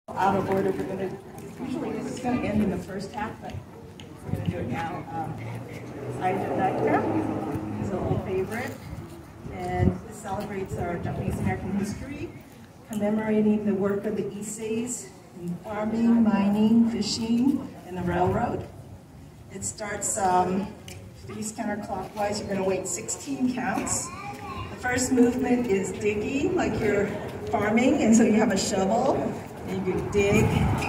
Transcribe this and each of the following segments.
Out of order, we're going to, usually this is going to end in the first half, but we're going to do it now. Aidonaka is an old favorite, and it celebrates our Japanese-American history, commemorating the work of the Issei's in farming, mining, fishing, and the railroad. It starts 3 counterclockwise. You're going to wait 16 counts. The first movement is digging, like you're farming, and so you have a shovel, and you dig,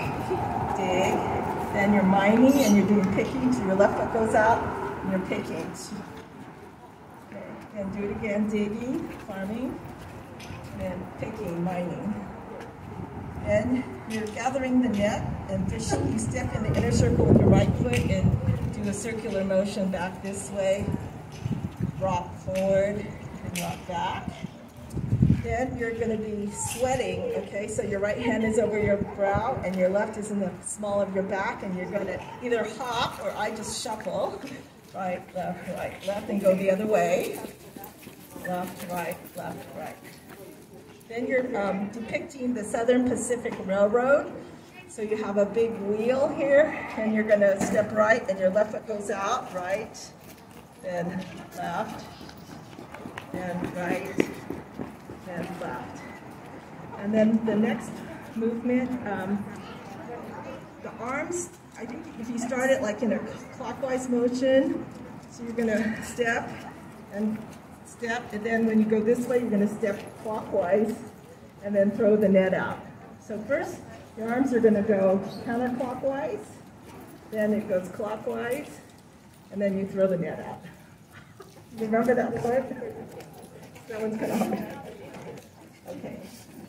then you're mining, and you're doing picking, so your left foot goes out, and you're picking. Okay, and do it again, digging, farming, and then picking, mining. Then you're gathering the net and fishing. You step in the inner circle with your right foot and do a circular motion back this way, rock forward, and rock back. Then you're going to be sweating, okay? So your right hand is over your brow and your left is in the small of your back, and you're going to either hop or I just shuffle. Right, left, and go the other way. Left, right, left, right. Then you're depicting the Southern Pacific Railroad. So you have a big wheel here, and you're going to step right, and your left foot goes out, right, then left, then right, then left. And then the next movement, the arms, I think if you start it like in a clockwise motion, so you're going to step, and then when you go this way, you're going to step clockwise and then throw the net out. So first, your arms are going to go counterclockwise, then it goes clockwise, and then you throw the net out. Remember that part? That one's kind of hard. Okay.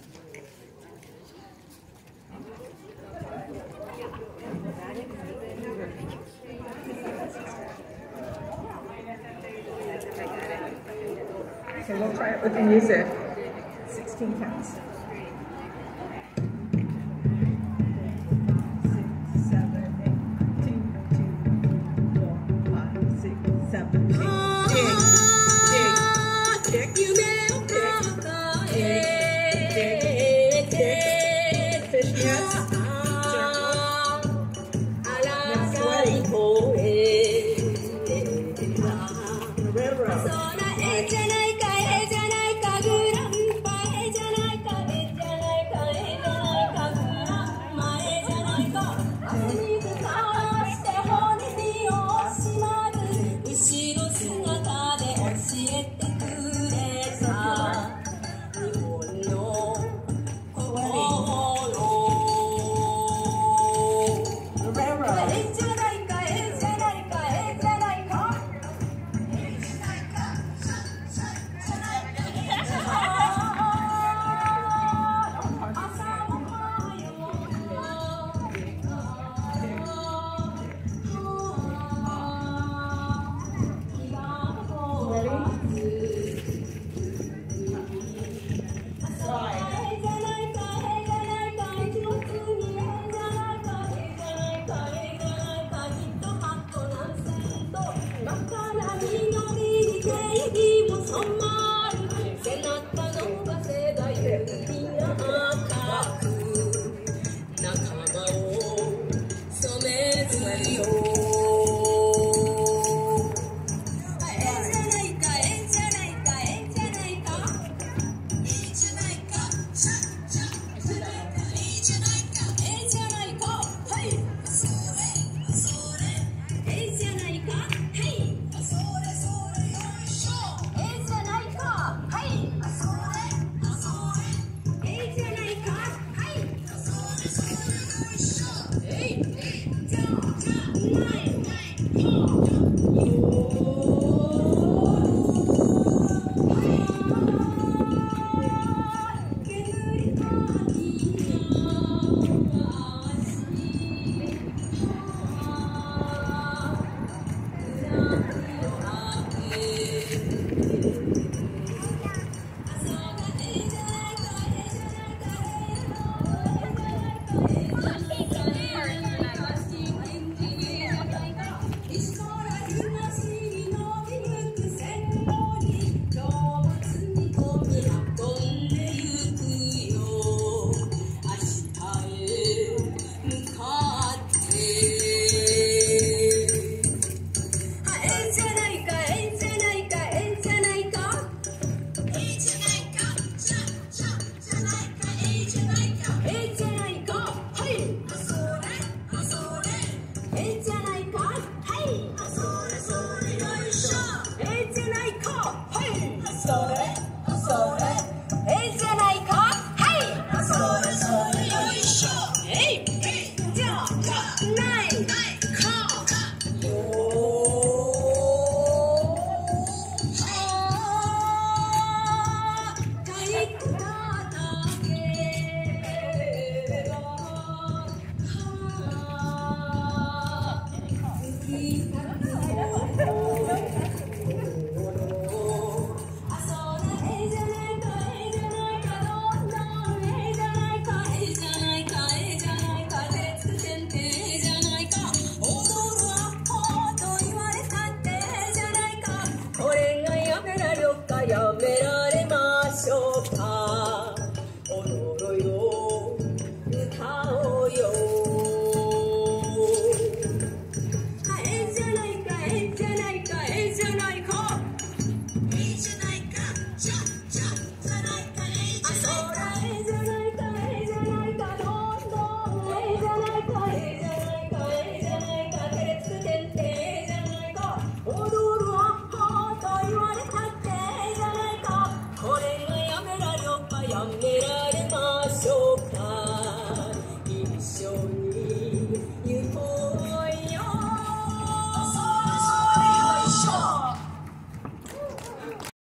Okay, we'll try it with the music. 16 counts. 6, 7, 8, 2, 2, 4, 5, 6, 7, 8. Dig, dig, dig, dig, dig, dig, dig, dig. Fish nets.